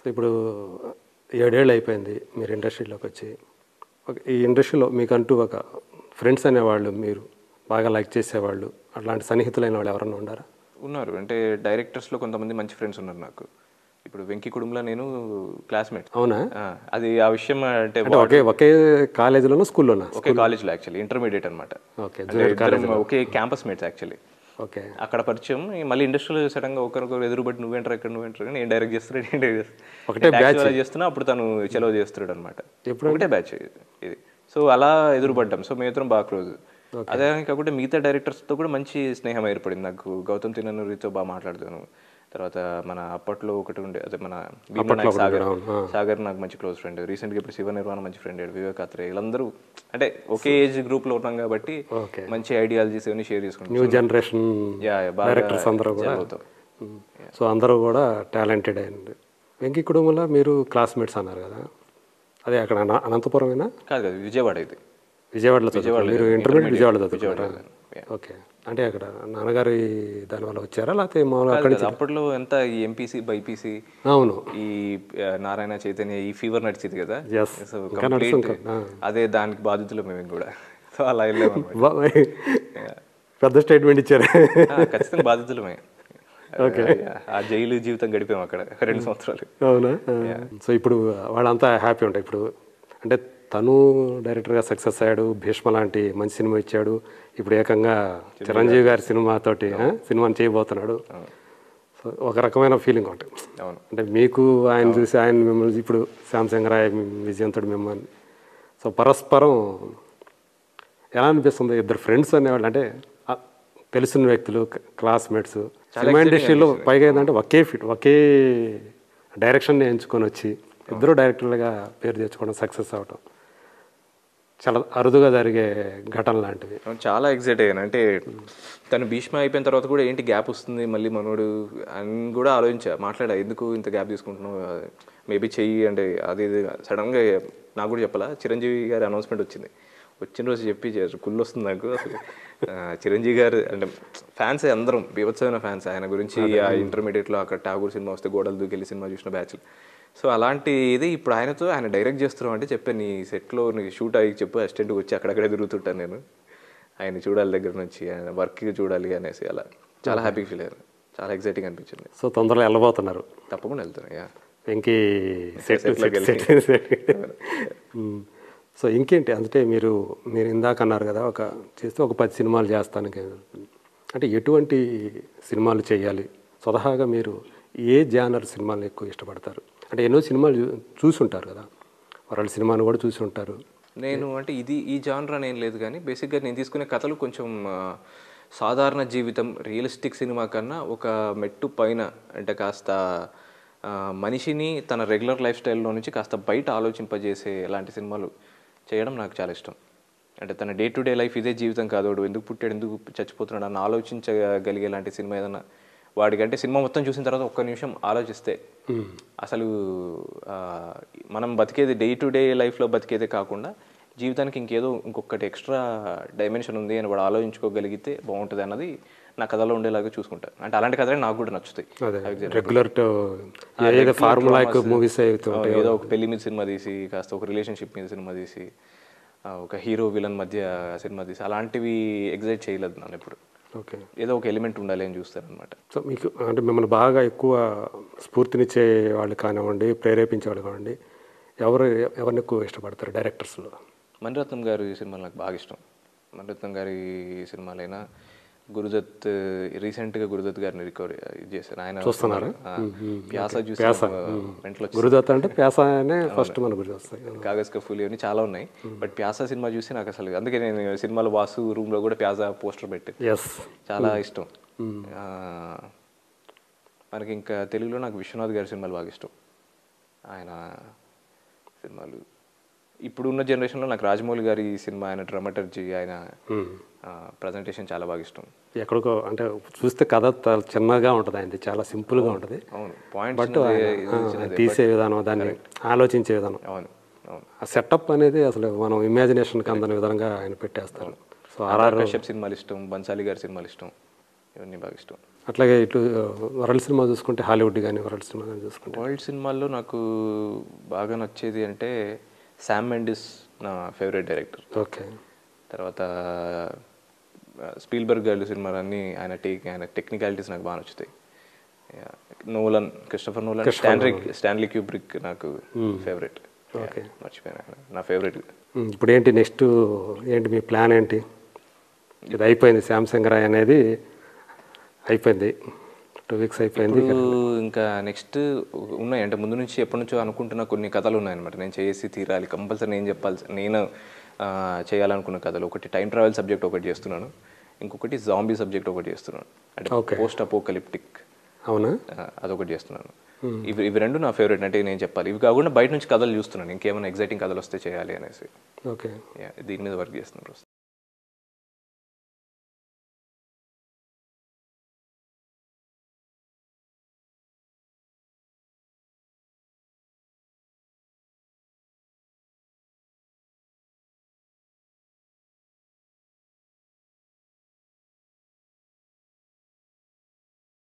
ఇప్పుడు 7 ఏళ్ళు అయిపోయింది మీరు ఇండస్ట్రీలోకి వచ్చి. ఈ ఇండస్ట్రీలో మీకంటూ ఒక ఫ్రెండ్స్ అనేవాళ్ళు, మీరు బాగా లైక్ చేసేవాళ్ళు, అట్లాంటి సన్నిహితులైన వాళ్ళు ఎవరన్నా ఉన్నారా? ఉన్నారు. అంటే డైరెక్టర్స్‌లో కొంతమంది మంచి ఫ్రెండ్స్ ఉన్నారు నాకు. ఇప్పుడు 'వెంకి కుడుముల' నేను క్లాస్‌మేట్. అవునా? అది ఆ విషయం అంటే అంటే ఒకే కాలేజీలోనా, స్కూల్లోనా? ఒకే కాలేజ్‌లో యాక్చువల్లీ ఇంటర్మీడియేట్ అనమాట. ఓకే, అంటే జూనియర్ ఇద్దరం కాలేజీలో. ఒకే క్యాంపస్ మేట్స్ యాక్చువల్లీ. ఓకే. అక్కడ పరిచయం. మళ్ళీ ఇండస్ట్రీలో సడన్‌గా ఒకరికొకరు ఎదురుబడి నువ్వేంట్రా ఇక్కడ నువ్వేంట్రా నేను డైరెక్ట్ చేస్తున్నా నేను డైరెక్ట్ చేస్తున్నా. ఒకటే బ్యాచ్ టాక్సీ చేస్తున్నా అప్పుడు తను చెలవ చేస్తున్నాడు అనమాట. ఎప్పుడు? ఒకటే బ్యాచ్ ఇది. సో అలా ఎదురుపడ్డాం. సో మేమిద్దరం బాగా క్లోజ్. అదే కాకుండా మిగతా డైరెక్టర్స్తో కూడా మంచి స్నేహం ఏర్పడింది నాకు. గౌతమ్ తిన్ననూరితో బాగా మాట్లాడతాను. తర్వాత మన అప్పట్లో ఒకటి ఉండే అదే మన భీమనాయక్ సాగర్ నాకు మంచి క్లోజ్ ఫ్రెండ్. రీసెంట్గా ఇప్పుడు శివ నిర్వాణ మంచి ఫ్రెండ్, వివేక్ అత్రే, వీళ్ళందరూ అంటే ఒకే ఏజ్ గ్రూప్లో ఉన్నాం కాబట్టి మంచి ఐడియాలజీస్ అవన్నీ షేర్ చేసుకుంటాం. న్యూ జనరేషన్ డైరెక్టర్స్ అందరూ కూడా. సో అందరూ కూడా టాలెంటెడ్ అయ్యండి. వెంకి కుడుముల మీరు క్లాస్మేట్స్ అన్నారు కదా, అదే అక్కడ అనంతపురమేనా? కాదు విజయవాడ. ఇది విజయవాడలో చదువుకున్నారు మీరు? ఇంటర్మీడియట్ విజయవాడలో చదువుకున్నారా? ఓకే. అంటే అక్కడ నాన్నగారి దానివల్ల వచ్చారా లేకపోతే మామూలుగా అక్కడి నుంచి? అప్పట్లో ఎంత ఈ ఎంపీసీ బైపీసీ, అవును, ఈ నారాయణ చైతన్య ఈ ఫీవర్ నడిచింది కదా. సో అదే దానికి బాధితులు మేము కూడా. సో అలా వెళ్ళాము. పెద్ద స్టేట్మెంట్ ఇచ్చారు. ఖచ్చితంగా బాధితులమే. ఆ జైలు జీవితం గడిపాము అక్కడ 2 సంవత్సరాలు. అవునా? సో ఇప్పుడు వాళ్ళంతా హ్యాపీ ఉంటాయి. ఇప్పుడు అంటే తను డైరెక్టర్గా సక్సెస్ అయ్యాడు, భీష్మ లాంటి మంచి సినిమా ఇచ్చాడు, ఇప్పుడు ఏకంగా చిరంజీవి గారి సినిమాతోటి సినిమాని చేయబోతున్నాడు. సో ఒక రకమైన ఫీలింగ్ ఉంటుంది. అంటే మీకు ఆయన చూసి ఆయన మిమ్మల్ని, ఇప్పుడు శాంసంగ్ రాయ్ విజయంతో మిమ్మల్ని, సో పరస్పరం ఎలా అనిపిస్తుంది? ఇద్దరు ఫ్రెండ్స్ అనేవాళ్ళు, అంటే తెలిసిన వ్యక్తులు, క్లాస్మేట్స్, సినిమా ఇండస్ట్రీలో పైగా ఏంటంటే ఒకే డైరెక్షన్ని ఎంచుకొని వచ్చి ఇద్దరు డైరెక్టర్లుగా పేరు తెచ్చుకోవడం, సక్సెస్ అవ్వడం చాలా అరుదుగా జరిగే ఘటన లాంటివి. చాలా ఎక్సైట్ అయ్యాను. అంటే తను భీష్మ అయిపోయిన తర్వాత కూడా ఏంటి గ్యాప్ వస్తుంది మళ్ళీ మనోడు అని కూడా మాట్లాడా, ఎందుకు ఇంత గ్యాప్ తీసుకుంటున్నావు, మేబీ చెయ్యి అంటే అది సడన్గా నాకు కూడా చెప్పాలా. చిరంజీవి గారి అనౌన్స్మెంట్ వచ్చిన రోజు చెప్పి కుళ్ళు వస్తుంది నాకు అసలు. చిరంజీవి గారు అంటే ఫ్యాన్స్ అందరం బీభత్సమైన ఫ్యాన్స్ ఆయన గురించి. ఆ ఇంటర్మీడియట్లో అక్కడ ఠాగూర్ సినిమా వస్తే గోడలు దూకెళ్ళి సినిమా చూసిన బ్యాచ్లు. సో అలాంటి ఇది ఇప్పుడు ఆయన డైరెక్ట్ చేస్తున్నాం అంటే చెప్పాను, నీ సెట్లో నీ షూట్ అయ్యి చెప్పు, అసిస్టెంట్కి వచ్చి అక్కడక్కడే తిరుగుతుంటాను నేను, ఆయన చూడాలి దగ్గర నుంచి, ఆయన వర్క్ చూడాలి అనేసి. అలా చాలా హ్యాపీ ఫీల్ అయ్యారు, చాలా ఎక్సైటింగ్ అనిపించింది. సో తొందరలో వెళ్ళబోతున్నారు? తప్పకుండా వెళ్తాను. ఇంకే సో ఇంకేంటి అంటే మీరు ఇందాక అన్నారు కదా, చేస్తే ఒక 10 సినిమాలు చేస్తాను అంటే ఎటువంటి సినిమాలు చేయాలి? స్వతహాగా మీరు ఏ జానర్ సినిమాలు ఎక్కువ ఇష్టపడతారు? అంటే ఎన్నో సినిమాలు చూసి ఉంటారు కదా, వరల్డ్ సినిమాను కూడా చూసి ఉంటారు. నేను అంటే ఈ జానర్ అని ఏం లేదు, కానీ బేసిక్గా నేను తీసుకునే కథలు కొంచెం సాధారణ జీవితం, రియలిస్టిక్ సినిమా కన్నా ఒక మెట్టు పైన, అంటే కాస్త మనిషిని తన రెగ్యులర్ లైఫ్ స్టైల్లో నుంచి కాస్త బయట ఆలోచింపజేసే లాంటి సినిమాలు చేయడం నాకు చాలా ఇష్టం. అంటే తన డే టు డే లైఫ్ ఇదే జీవితం కాదు, వాడు ఎందుకు పుట్టాడు, ఎందుకు చచ్చిపోతున్నాడు అని ఆలోచించగలిగే లాంటి సినిమా ఏదన్నా వాడికంటే సినిమా మొత్తం చూసిన తర్వాత ఒక్క నిమిషం ఆలోచిస్తే అసలు మనం బతికేది డే టు డే లైఫ్లో బతికేదే కాకుండా జీవితానికి ఇంకొకటి ఎక్స్ట్రా డైమెన్షన్ ఉంది అని వాడు ఆలోచించుకోగలిగితే బాగుంటుంది అన్నది నా కథలో ఉండేలాగా చూసుకుంటాను. అంటే అలాంటి కథలే నాకు కూడా నచ్చుతాయి. రెగ్యులర్ ఫార్ములా మూవీస్ ఏదో ఒక పెళ్లి మీద సినిమా తీసి, కాస్త ఒక రిలేషన్షిప్ మీద సినిమా తీసి, ఒక హీరో విలన్ మధ్య సినిమా తీసి, అలాంటివి ఎగ్జైట్ చేయలేదు నన్ను ఎప్పుడు. ఓకే, ఏదో ఒక ఎలిమెంట్ ఉండాలి అని చూస్తారనమాట. సో మీకు అంటే మిమ్మల్ని బాగా ఎక్కువ స్ఫూర్తినిచ్చే వాళ్ళు కానివ్వండి, ప్రేరేపించే వాళ్ళు కానివ్వండి, ఎవరిని ఎక్కువ ఇష్టపడతారు డైరెక్టర్స్లో? మణిరత్నం గారి సినిమాలు నాకు బాగా ఇష్టం. మణిరత్నం గారి సినిమాలైనా, గురుదత్ రీసెంట్గా గురుదత్ గారిని రికవరీ చేశాను. ఆయన చూస్తున్నారు? ప్యాస చూసాను. గురుదత్ అంటే ప్యాస అనే ఫస్ట్ మన గురి వస్తాయి. కాగజ్ కఫూలి అని చాలా ఉన్నాయి, బట్ ప్యాస సినిమా చూసి నాకు అసలు, అందుకే నేను సినిమాలో వాసు రూమ్లో కూడా ప్యాస పోస్టర్ పెట్టి చాలా ఇష్టం. మనకి ఇంకా తెలుగులో నాకు విశ్వనాథ్ గారి సినిమాలు బాగా ఇష్టం. ఆయన సినిమాలు ఇప్పుడున్న జనరేషన్లో నాకు రాజమౌళి గారి సినిమా, ఆయన డ్రమటర్జీ, ఆయన ప్రజెంటేషన్ చాలా బాగా ఇష్టం. ఎక్కడికో అంటే చూస్తే కథ చిన్నగా ఉంటుంది, ఆయనది చాలా సింపుల్గా ఉంటుంది. అవును, పాయింట్ బట్ తీసే విధానం, దాన్ని ఆలోచించే విధానం, అవును అవును, ఆ సెటప్ అనేది అసలు మనం ఇమాజినేషన్కి అందని విధంగా ఆయన పెట్టేస్తారు. సో ఆర్ఆర్ కశ్యప్ సినిమాలు ఇష్టం, బన్సాలి గారి సినిమాలు ఇష్టం, ఇవన్నీ బాగా ఇష్టం. అట్లాగే ఇటు వరల్డ్ సినిమా చూసుకుంటే హాలీవుడ్ కానీ వరల్డ్ సినిమా కానీ చూసుకుంటే వరల్డ్ సినిమాల్లో నాకు బాగా నచ్చేది అంటే శామ్ మెండిస్ నా ఫేవరెట్ డైరెక్టర్. ఓకే. తర్వాత స్పీల్బర్గ్ గారి సినిమాలన్నీ ఆయన టెక్నికాలిటీస్ నాకు బాగా నచ్చుతాయి. Nolan, Christopher Nolan, Stanley Kubrick నాకు ఫేవరెట్. ఓకే, మర్చిపోయాను, నా ఫేవరెట్. ఇప్పుడు ఏంటి నెక్స్ట్, ఏంటి మీ ప్లాన్ ఏంటి? ఇది అయిపోయింది, శాంసంగ్ రాయ్ అనేది అయిపోయింది, 2 వీక్స్ అయిపోయింది. ఇంకా నెక్స్ట్ ఉన్నాయి అంటే ముందు నుంచి ఎప్పటి నుంచో అనుకుంటున్న కొన్ని కథలు ఉన్నాయన్నమాట. నేను చేసి తీరాలి, కంపల్సరీ నేను నేను చేయాలనుకున్న కథలు. ఒకటి టైం ట్రావెల్ సబ్జెక్ట్ ఒకటి చేస్తున్నాను, ఇంకొకటి జాంబీ సబ్జెక్ట్ ఒకటి చేస్తున్నాను, అంటే పోస్ట్ అపోకలిప్టిక్. అవునా? అదొకటి చేస్తున్నాను. ఇవి రెండు నా ఫేవరెట్ అంటే నేను చెప్పాలి. ఇవి కాకుండా బయట నుంచి కథలు చూస్తున్నాను, ఇంకేమైనా ఎగ్జైటింగ్ కథలు వస్తే చేయాలి అనేసి. ఓకే, దీని మీద వర్క్ చేస్తున్నాను.